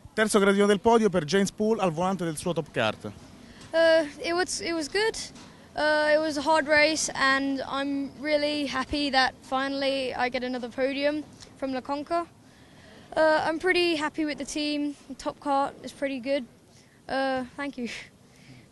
Terzo gradino del podio per James Poole al volante del suo Top Kart. It was good. It was a hard race, and I'm really happy that finally I get another podium from La Conca. I'm pretty happy with the team. Top Kart is pretty good. Thank you.